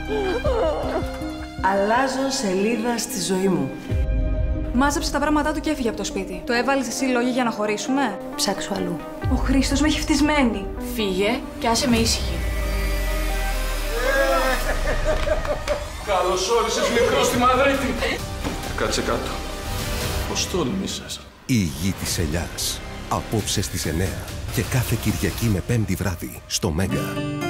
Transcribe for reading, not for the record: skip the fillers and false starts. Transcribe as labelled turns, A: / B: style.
A: Αλλάζω σελίδα στη ζωή μου.
B: Μάζεψε τα πράγματά του και έφυγε από το σπίτι. Το έβαλες εσύ λόγια για να χωρίσουμε?
A: Ψάξου αλλού.
B: Ο Χρήστος με έχει φτισμένη.
C: Φύγε και άσε με ήσυχη.
D: Καλώς όρισες, μικρό, στη Μαδρίτη. Κάτσε κάτω. Πώς τόλμησες?
E: Η γη της ελιάς. Απόψε στις 9 και κάθε Κυριακή με Πέμπτη βράδυ στο Μέγκα.